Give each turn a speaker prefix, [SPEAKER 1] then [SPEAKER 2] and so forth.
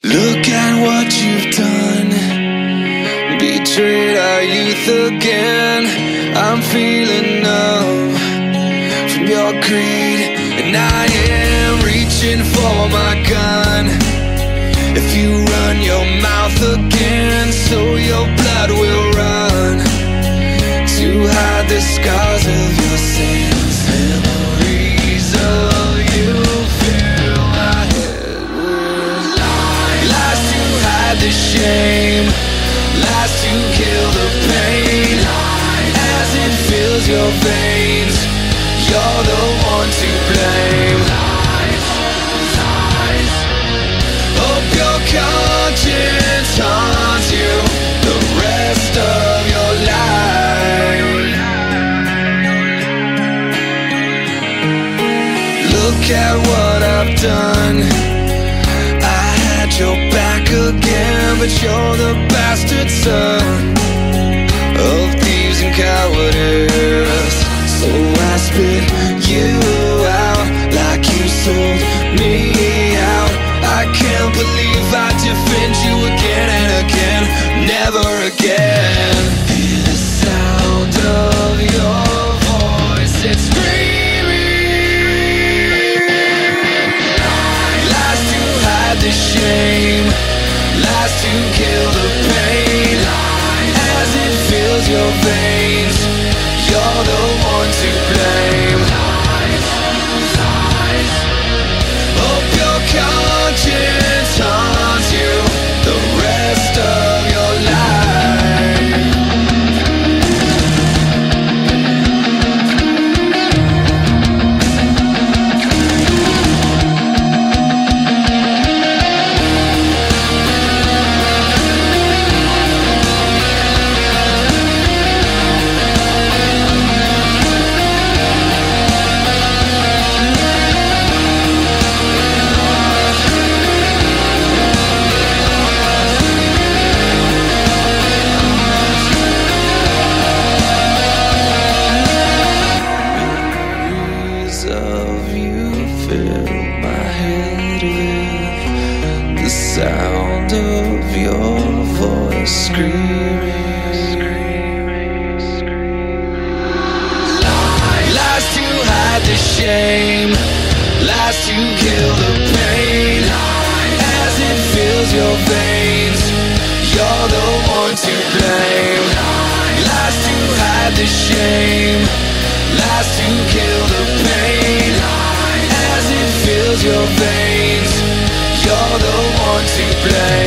[SPEAKER 1] Look at what you've done, betrayed our youth again. I'm feeling numb from your greed, and I am reaching for my gun. If you run your mouth again, so your blood will run to hide the scars of your sins. Memories of you fill my head with lies to hide the shame, lies to kill the pain. As it fills your veins, you're the one to blame. Hope your conscience haunts you the rest of your life. Look at what I've done. I had your back again, but you're the bastard son of thieves and cowardice. So I spit you out like you sold me out. I can't believe I defend you again and again. Never again. Hear the sound of your voice, it's screaming. Lies to hide the shame, lies to kill the pain. As it fills your veins, you're the one to blame. Hope your conscience haunts you the rest of your life. Of you fill my head with the sound of your voice screaming. Lies to hide the shame, lies to kill the pain. As it fills your veins, you're the one to blame. Lies to hide the shame, lies to kill the pain. As it fills your veins, you're the one to blame.